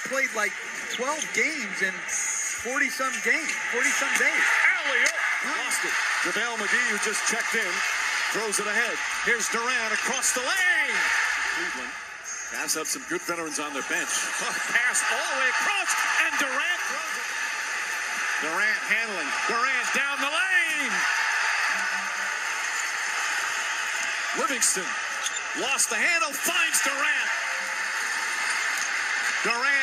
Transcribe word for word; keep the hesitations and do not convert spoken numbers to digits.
played like twelve games in forty-some games, forty-some days. Alley-oop. Lost it. JaVale McGee, who just checked in, throws it ahead. Here's Durant across the lane. Cleveland has up some good veterans on their bench. Pass all the way across, and Durant throws it. Durant handling. Durant down the lane. Livingston lost the handle, finds Durant. Durant